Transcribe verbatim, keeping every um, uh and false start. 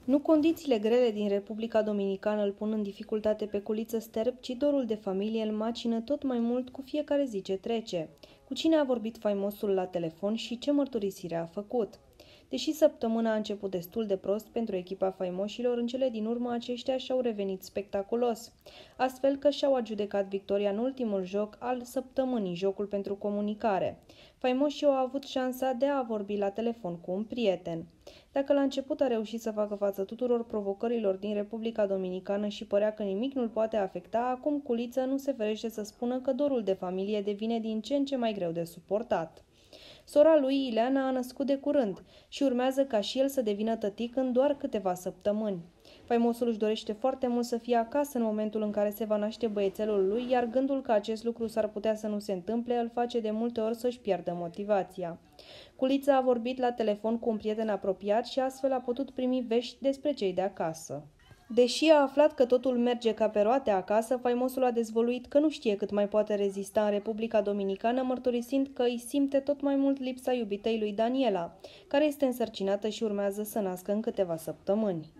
Nu condițiile grele din Republica Dominicană îl pun în dificultate pe Culiță Sterb, ci dorul de familie îl macină tot mai mult cu fiecare zi ce trece. Cu cine a vorbit faimosul la telefon și ce mărturisire a făcut? Deși săptămâna a început destul de prost pentru echipa faimoșilor, în cele din urmă aceștia și-au revenit spectaculos, astfel că și-au adjudecat victoria în ultimul joc al săptămânii, jocul pentru comunicare. Faimoșii au avut șansa de a vorbi la telefon cu un prieten. Dacă la început a reușit să facă față tuturor provocărilor din Republica Dominicană și părea că nimic nu-l poate afecta, acum Culiță nu se ferește să spună că dorul de familie devine din ce în ce mai greu de suportat. Sora lui, Ileana, a născut de curând și urmează ca și el să devină tătic în doar câteva săptămâni. Faimosul își dorește foarte mult să fie acasă în momentul în care se va naște băiețelul lui, iar gândul că acest lucru s-ar putea să nu se întâmple îl face de multe ori să-și piardă motivația. Culiță a vorbit la telefon cu un prieten apropiat și astfel a putut primi vești despre cei de acasă. Deși a aflat că totul merge ca pe roate acasă, faimosul a dezvăluit că nu știe cât mai poate rezista în Republica Dominicană, mărturisind că îi simte tot mai mult lipsa iubitei lui Daniela, care este însărcinată și urmează să nască în câteva săptămâni.